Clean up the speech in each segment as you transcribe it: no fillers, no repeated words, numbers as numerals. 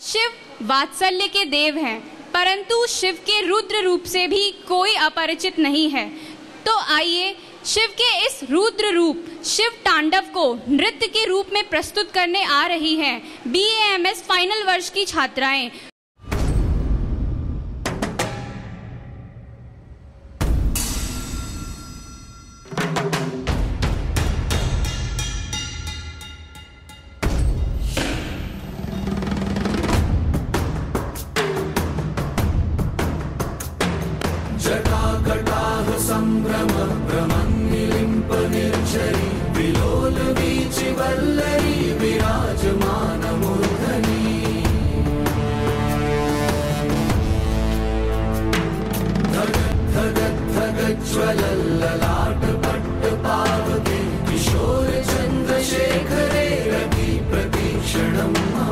शिव वात्सल्य के देव हैं, परंतु शिव के रुद्र रूप से भी कोई अपरिचित नहीं है। तो आइए शिव के इस रुद्र रूप शिव तांडव को नृत्य के रूप में प्रस्तुत करने आ रही हैं BAMS फाइनल वर्ष की छात्राएं। जटाकटाह संभ्रम भ्रमन्निलिम्प निर्झरी विलोल वीचि वल्लरी विराजमान मूर्धनि धगत् धगत् धगज्ज्वलल्ललाट पट्टपावके किशोर चन्द्रशेखरे रति प्रतीक्षणं मम।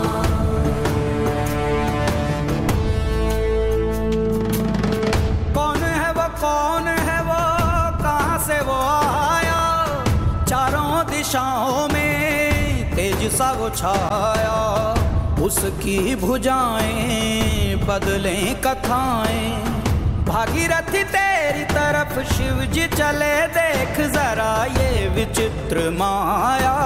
कौन है वो, कहाँ से वो आया, चारों दिशाओं में तेज सा वो छाया। उसकी भुजाएं बदलें कथाएं, भागीरथी तेरी तरफ शिव जी चले, देख जरा ये विचित्र माया।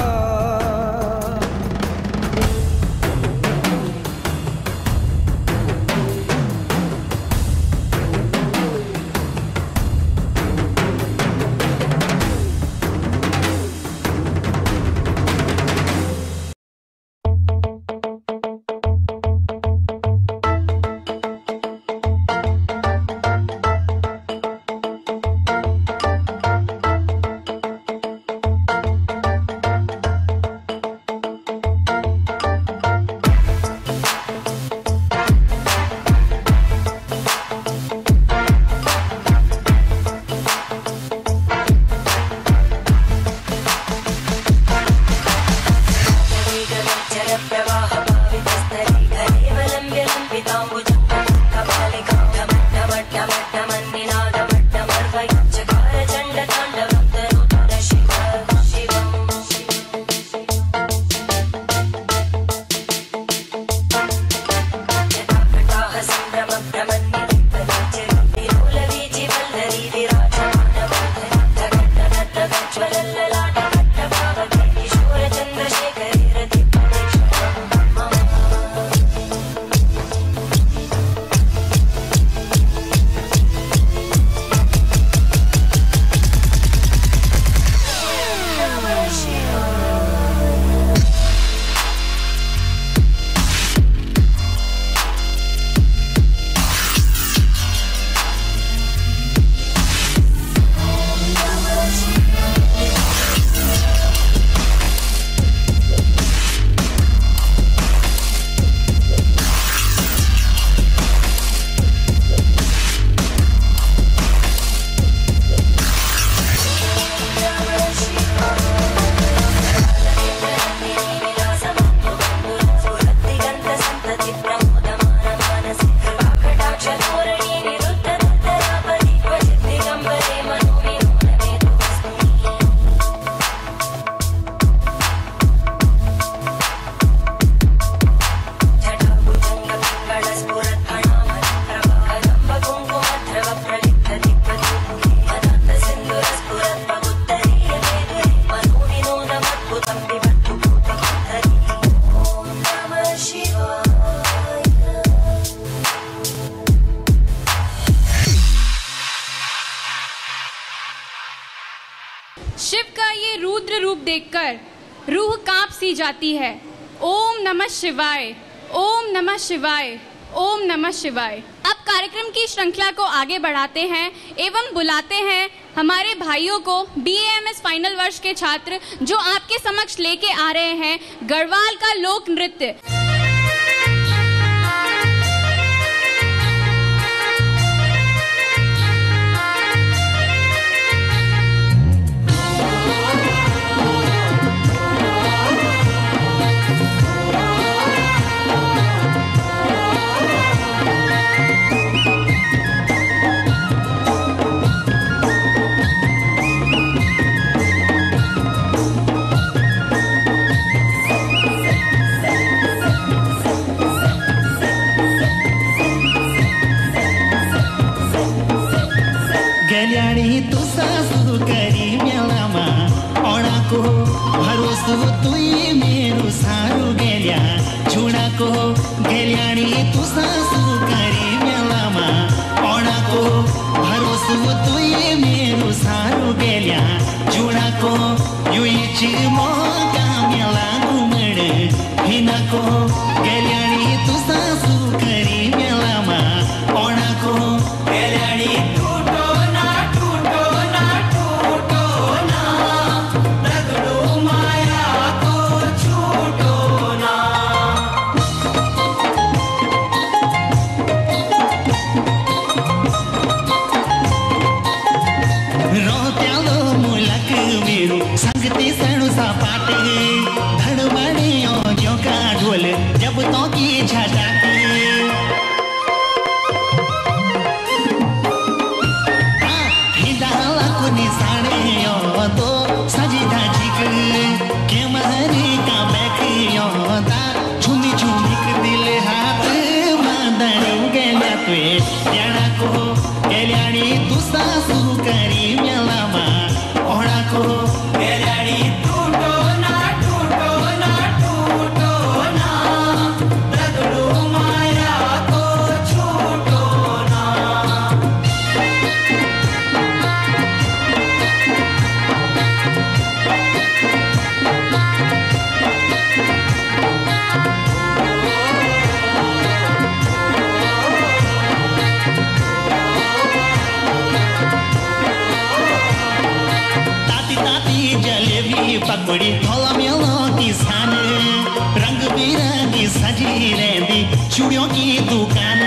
शिव का ये रुद्र रूप देखकर रूह कांप सी जाती है। ओम नमः शिवाय, ओम नमः शिवाय, ओम नमः शिवाय। अब कार्यक्रम की श्रृंखला को आगे बढ़ाते हैं एवं बुलाते हैं हमारे भाइयों को BAMS फाइनल वर्ष के छात्र, जो आपके समक्ष लेके आ रहे हैं गढ़वाल का लोक नृत्य। भरोसो तुई मेरो सारू गेल्या छुडाको गेल्यानी तू सासू करी मेलामा पढाको भरोसो तुई मेरो सारू गेल्या छुडाको यो इची मौका मेला घुमड हिनाको गेल्यानी तू सासू करी मेलामा पढाको गेल्यानी संगती सणु सपाटे धड़बड़े औंधियों का ढोल जब तो की झटाके हिडाला को निशाने तो सजिदा झिक के महरी का बैक योदा झुमी झुमी दिल हाथ मादरू गेल्या तुए याना को गेल्यानी तू सासू करी मेलामा ओढा को पकड़ी थोला मेलो की सान रंग बिरंगी सजी रहती चूड़ियों की दुकान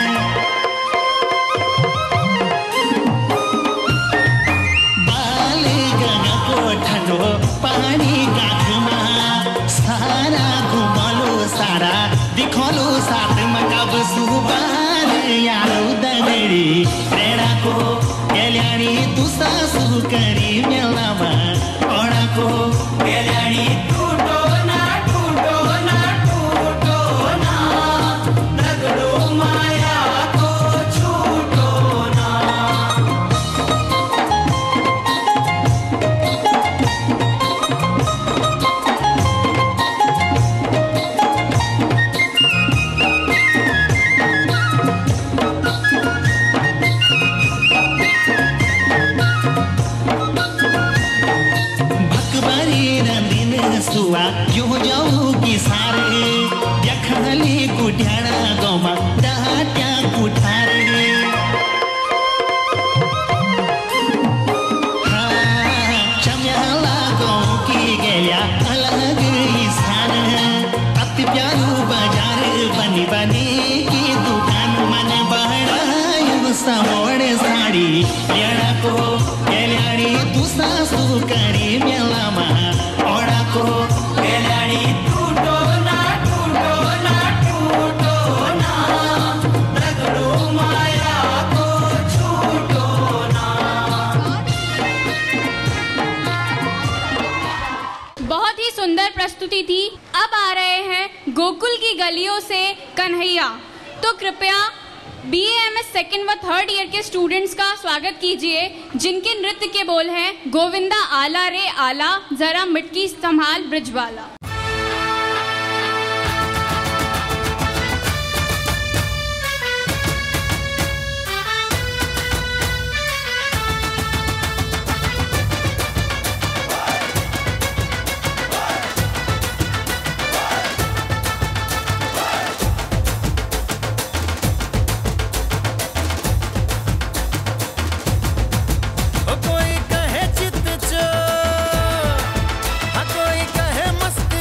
बाल गंगा को ठंडो पानी का घुमा सारा घुमालो सारा दिखोलो साथ मकब सुबार यारो दगड़ी प्रेरणा को गेल्यानी तू सासू करी मेलामा को गेल्यानी टूटो ना दगड़ो माया को छूटो ना सुआ यो जाऊगी सारे यखली कुठ्याणा गोमा डाट्या कुठारे चम्याला गाँव की गेल्या अलग स्थान अति प्यारू बाजार बनी बनी की दुकान मन बढ़ायो समोड़ साड़ी लेना को गेल्यानी तू सासू करी मेलामा को गेल्यानी टूटो ना दगड़ो माया को छूटो ना। बहुत ही सुंदर प्रस्तुति थी। अब आ रहे हैं गोकुल की गलियों से कन्हैया। तो कृपया BAMS सेकंड व थर्ड ईयर के स्टूडेंट्स का स्वागत कीजिए, जिनके नृत्य के बोल हैं गोविंदा आला रे आला, जरा मिटकी संभाल ब्रिजवाला। कोई कहे चित चो, कोई कहे मस्त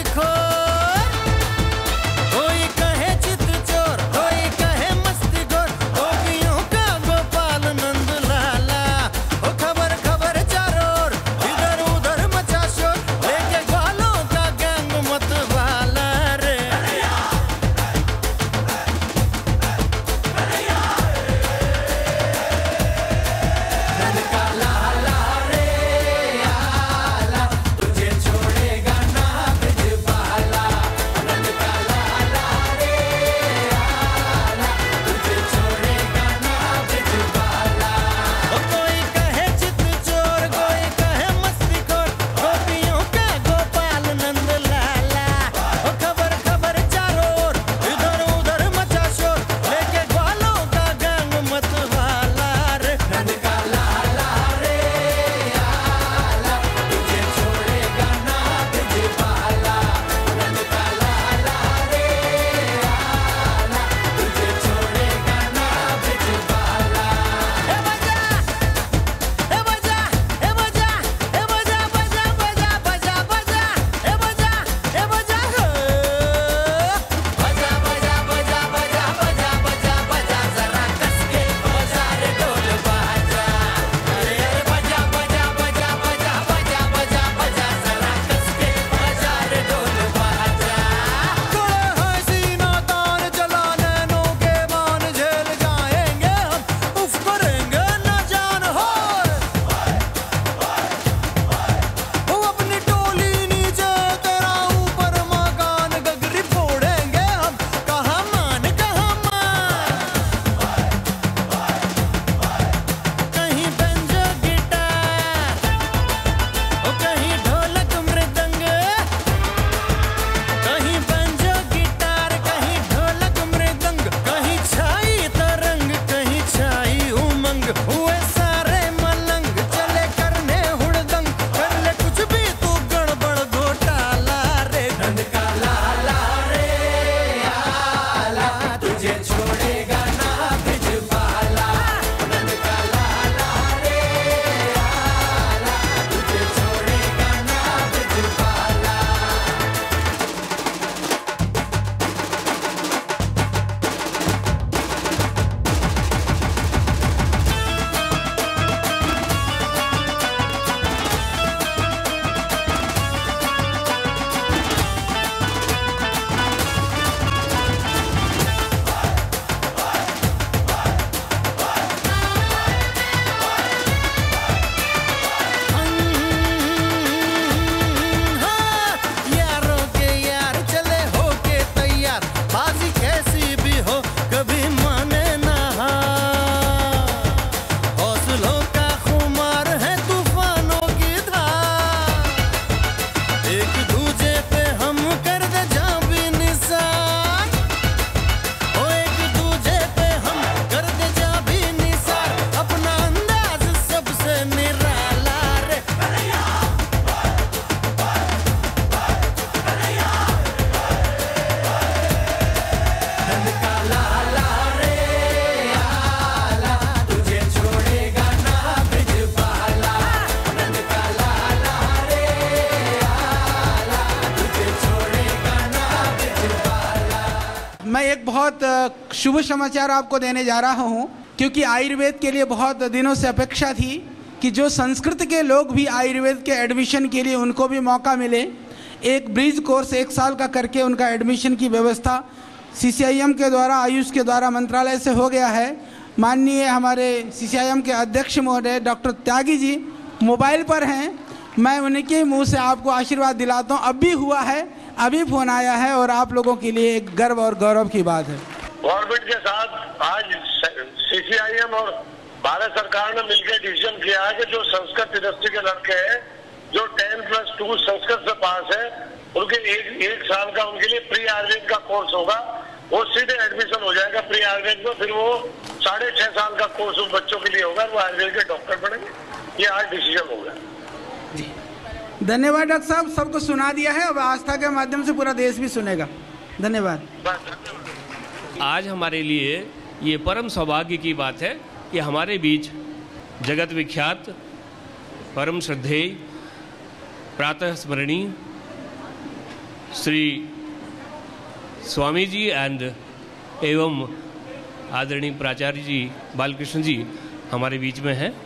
बहुत शुभ समाचार आपको देने जा रहा हूँ, क्योंकि आयुर्वेद के लिए बहुत दिनों से अपेक्षा थी कि जो संस्कृत के लोग भी आयुर्वेद के एडमिशन के लिए उनको भी मौका मिले। एक ब्रिज कोर्स 1 साल का करके उनका एडमिशन की व्यवस्था CCIM के द्वारा, आयुष के द्वारा मंत्रालय से हो गया है। माननीय हमारे CCIM के अध्यक्ष महोदय डॉक्टर त्यागी जी मोबाइल पर हैं, मैं उनके मुंह से आपको आशीर्वाद दिलाता हूँ। अब भी हुआ है, अभी फोन आया है और आप लोगों के लिए एक गर्व और गौरव की बात है। गवर्नमेंट के साथ आज CCIM और भारत सरकार ने मिलकर डिसीजन किया है कि जो संस्कृत यूनिवर्सिटी के लड़के हैं जो 10+2 संस्कृत से पास है, उनके एक साल का उनके लिए प्री आयुर्वेद का कोर्स होगा, वो सीधे एडमिशन हो जाएगा प्री आयुर्वेद में। फिर वो 6.5 साल का कोर्स उन बच्चों के लिए होगा, वो आयुर्वेद के डॉक्टर बनेंगे। ये आज डिसीजन होगा। धन्यवाद डॉक्टर साहब, सबको सुना दिया है। अब आस्था के माध्यम से पूरा देश भी सुनेगा। धन्यवाद। आज हमारे लिए ये परम सौभाग्य की बात है कि हमारे बीच जगत विख्यात, परम श्रद्धेय, प्रातः स्मरणीय श्री स्वामी जी एवं आदरणीय प्राचार्य जी बालकृष्ण जी हमारे बीच में हैं।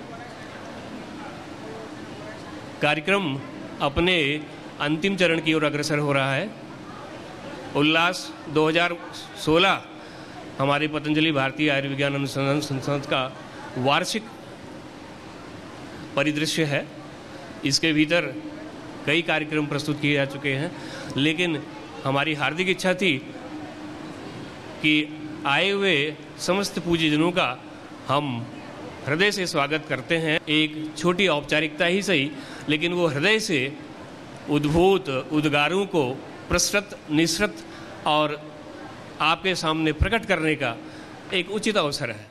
कार्यक्रम अपने अंतिम चरण की ओर अग्रसर हो रहा है। उल्लास 2016 हमारे पतंजलि भारतीय आयुर्विज्ञान अनुसंधान संस्थान का वार्षिक परिदृश्य है। इसके भीतर कई कार्यक्रम प्रस्तुत किए जा चुके हैं, लेकिन हमारी हार्दिक इच्छा थी कि आए हुए समस्त पूज्यजनों का हम हृदय से स्वागत करते हैं। एक छोटी औपचारिकता ही सही, लेकिन वो हृदय से उद्भूत उद्गारों को प्रसृत, निसृत और आपके सामने प्रकट करने का एक उचित अवसर है।